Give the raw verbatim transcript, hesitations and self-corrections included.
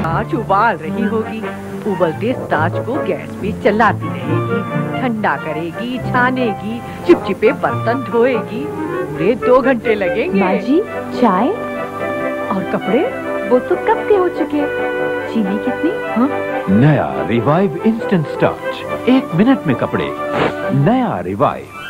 Starch उबाल रही होगी, उबलते स्टार्च को गैस पे चलाती रहेगी, ठंडा करेगी, छानेगी, चिपचिपे बर्तन धोएगी। पूरे दो घंटे लगेंगे। माँ जी, चाय और कपड़े वो तो कब के हो चुके। चीनी कितनी? हाँ? नया रिवाइव इंस्टेंट स्टार्च, एक मिनट में कपड़े। नया रिवाइव।